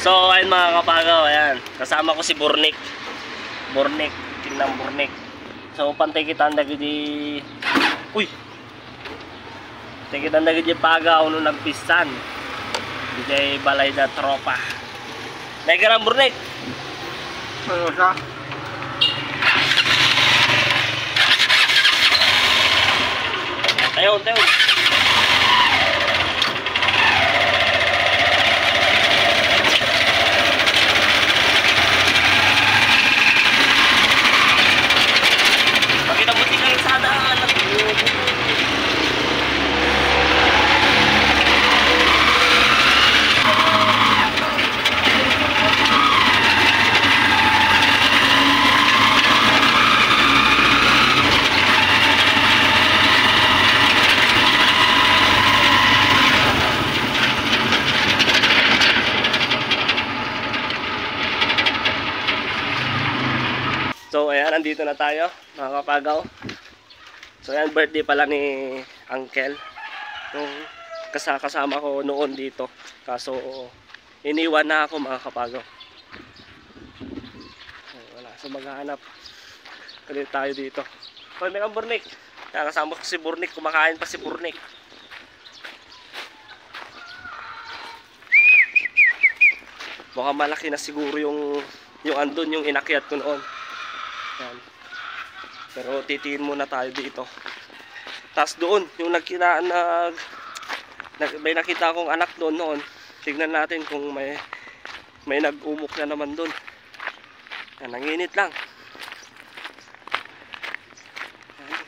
So, ayun mga kapagaw, ayan. Kasama ko si Burnik. Burnik, tingnan Burnik. So, pantay kita ang dagiti... Uy! Pantay kita ang dagiti pagaw nung nagpisan. Di balay na tropa. Naika lang Burnik! Ano siya? Tayo. So ayan, nandito na tayo mga kapagaw. So ayan, birthday pala ni Uncle nung kasama ko noon dito. Kaso iniwan na ako mga kapagaw. Wala, so maghahanap ulit tayo dito. So may kang Burnik. Kasama ko si Burnik, kumakain pa si Burnik. Baka malaki na siguro yung andun, yung inakyat ko noon. Yan. Pero titiin muna tayo dito. Tapos doon, yung may nakita akong anak doon noon. Tignan natin kung may nag-umok na naman doon. Yan, nanginit lang. Yan.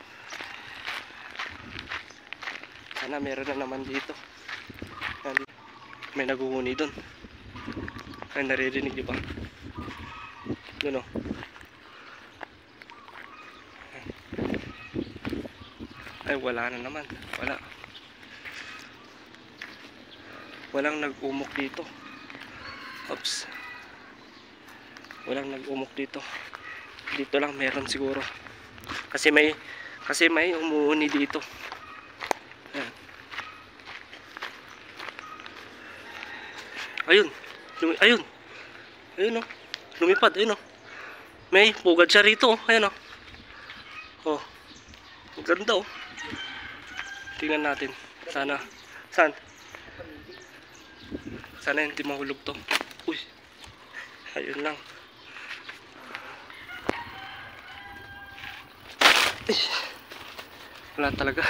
Sana meron na naman dito. Yan. May naguhuni doon. Ay, naririnig di ba? Doon o. Ay, wala na naman. Walang nag-umok dito. Oops. Walang nag-umok dito. Dito lang meron siguro. Kasi may umuuni dito. Ayan. Ayun. Ayun o. Lumipad. Ayun o. May pugad siya rito. Ayan o. Oh. Ang ganda o. Tingnan natin. Sana hindi mahulog to. Uy. Ayun lang. Wala talaga.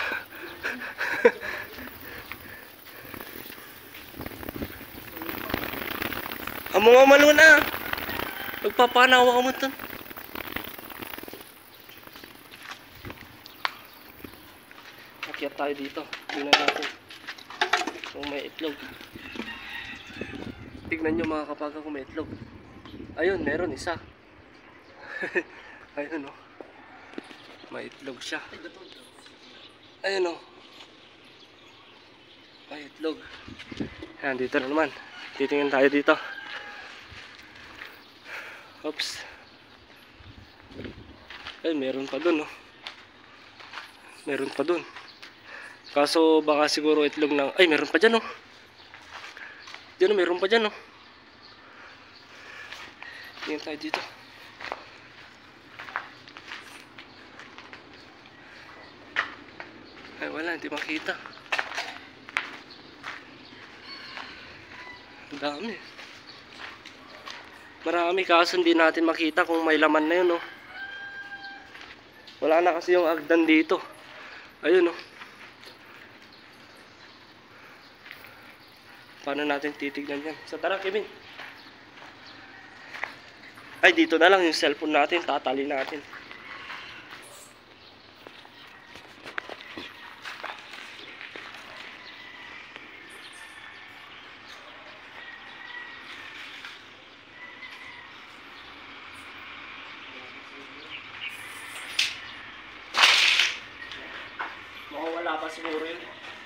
Amo nga malo na. Magpapanawa ka mo to. Akyat tayo dito. Tingnan natin kung may itlog. Tignan nyo mga kapagaw kung may itlog. Ayun, meron isa. Ayun o. May itlog siya. Ayun o. May itlog. Ayan, dito na naman. Titingin tayo dito. Oops. Ay, meron pa dun o. Meron pa dun. Kaso baka siguro itlog ng... Ay, meron pa dyan o. Diyan o, meron pa dyan o. Tingin tayo dito. Ay, wala, hindi makita. Ang dami. Marami, kaso hindi natin makita kung may laman na yun o. Wala na kasi yung agdan dito. Ayun o. Paano natin titignan yan? So tara, Kevin. Ay, dito na lang yung cellphone natin. Tatali natin. Wala pa siguro yun.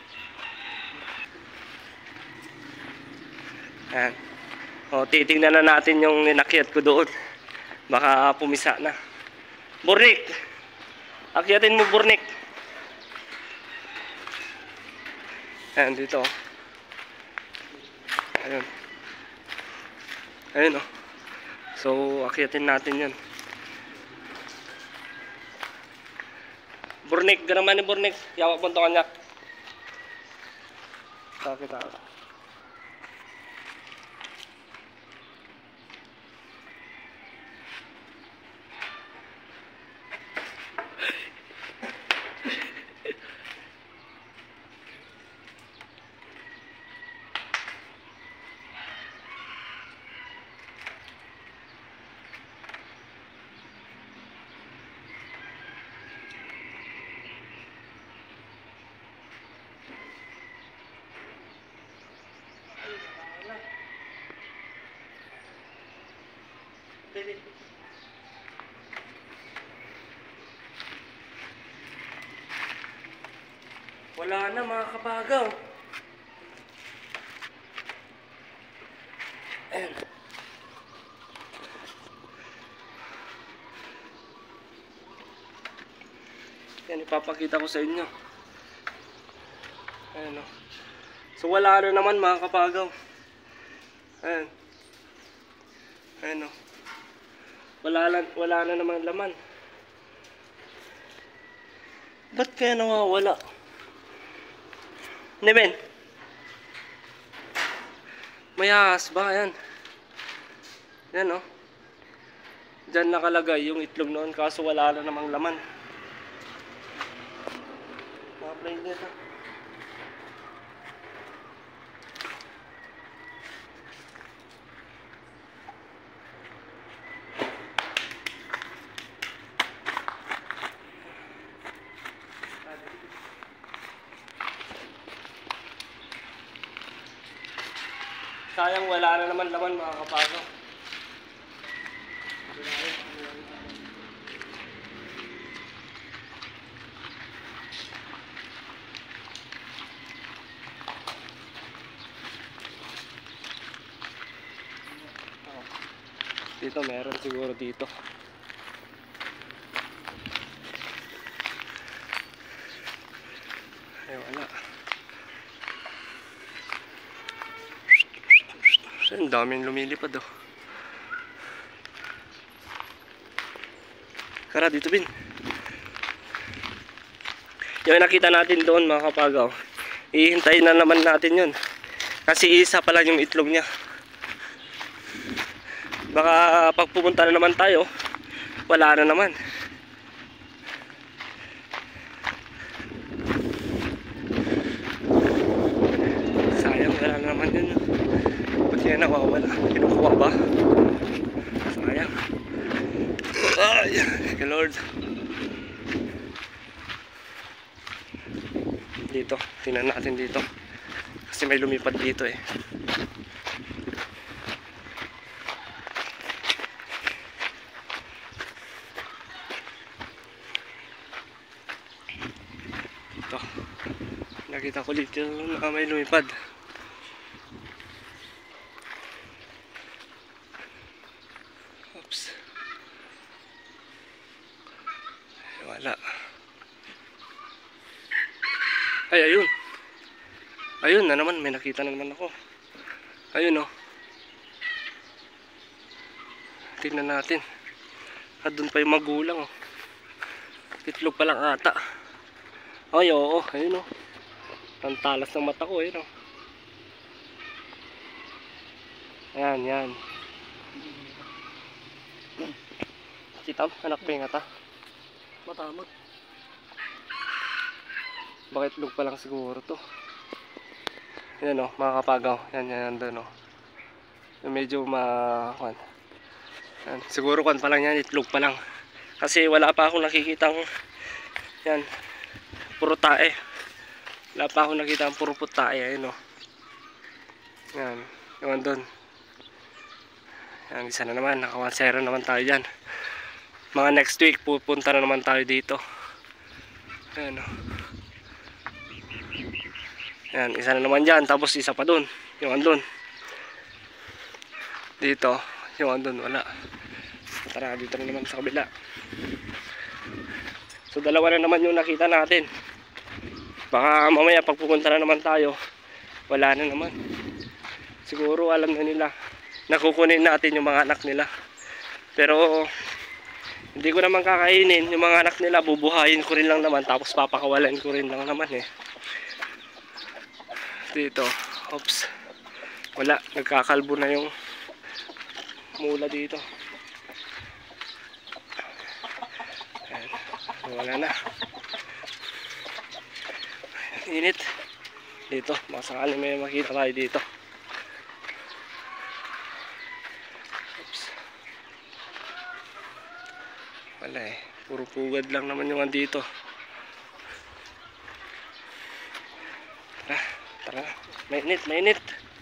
Ayan. O, titingnan na natin yung inakyat ko doon. Baka pumisa na. Burnik! Akyatin mo, Burnik. Ayan, dito. Ayan. Ayun oh. So akyatin natin yan. Burnik, ganaman ni Burnik. Yawa po ito kanyak. Sakit ako. Wala na mga kapagaw. Ayan. Yan, ipapakita ko sa inyo. Ayan o. So wala na naman mga kapagaw. Ayan. Ayan o. Wala na naman laman. Ba't kaya nawawala? Hindi men. May ahas ba? Ayan. Yan o. Diyan nakalagay yung itlog noon kaso wala na namang laman. Ma-apply dito. Sayang wala na naman laman mga kapagaw. Dito meron siguro dito. Ay wala. Ang daming lumilipad oh. Kara dito bin. Yung nakita natin doon mga kapagaw, ihintayin na naman natin yun. Kasi isa pala yung itlog niya. Baka pag pumunta na naman tayo, wala na naman. Sayang, wala na naman yun. Ba't yan nawawala? Kinukuha ba? Sayang. Ay, Lord. Dito, tingnan natin dito. Kasi may lumipad dito eh. Ito. Nakita ko dito na may lumipad. Oops. Wala. Ay, ayun. Ayun na naman, may nakita na naman ako. Ayun oh. Tingnan natin. At doon pa yung magulang oh. Itlog pa lang ata. Ay, oo, ayun oh. Ang talas ng mata ko, ayun oh. Ayan, yan. Kita mo, anak pinga ta. Matamot. Baka itlog pa lang siguro to. Yan o, mga kapagaw. Yan doon o. Medyo yan. Siguro kan pa lang yan, itlog pa lang. Kasi wala pa akong nakikitang yan, puro tae. Wala pa akong nakitang puro tae. Ayun o. Yan, yung doon. Yan, isa na naman, naka 1-0 naman tayo dyan. Mga next week, pupunta na naman tayo dito. Ayan o. Yan, isa na naman dyan, tapos isa pa dun, yung andun. Dito, yung andun, wala. Tara, dito na naman sa kabila. So, dalawa na naman yung nakita natin. Baka mamaya pag pupunta na naman tayo, wala na naman. Siguro alam na nila na kukunin natin yung mga anak nila. Pero hindi ko naman kakainin yung mga anak nila, bubuhayin ko rin lang naman, tapos papakawalan ko rin lang naman eh. Dito, oops, wala, nagkakalbo na yung mula dito. Ayan. Wala na. Init dito, masakali may makita tayo dito. Oops. Wala eh, puro pugad lang naman yung andito. Tara, mainit, mainit.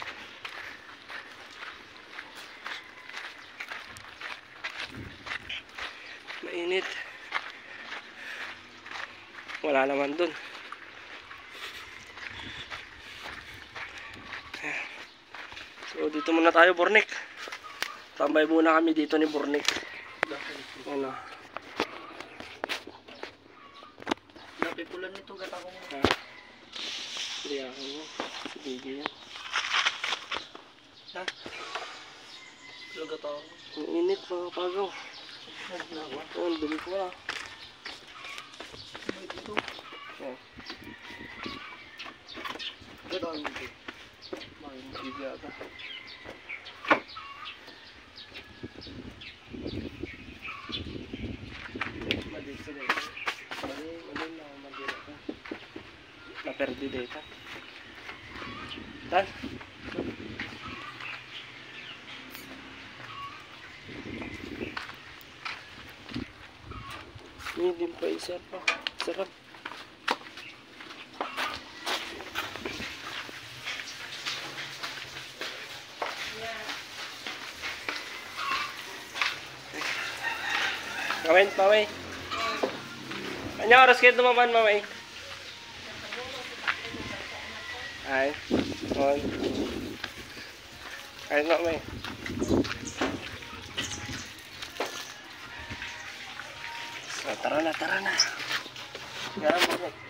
Mainit. Wala naman dun. So dito muna tayo, Bornik. Tambay muna kami dito ni Bornik. Ano? Napipulan nito gata ko mo. Hindi ako mo. Sige yan. Ha? Lagat ako. Ang init mga pagaw. Ang dumi ko na. Dito. Oh. Gata ako dito. Makinig yata. Mali sila ito. Mali na ako mag-ira ka. Naperdi dito. Tan? Hindi pa isa pa. Sarap. Kamen, mamay. Ano oras kayo dumaman, mamay? Ay, on. Ay, mamay. So, tara na, tara na. Yan, mamay.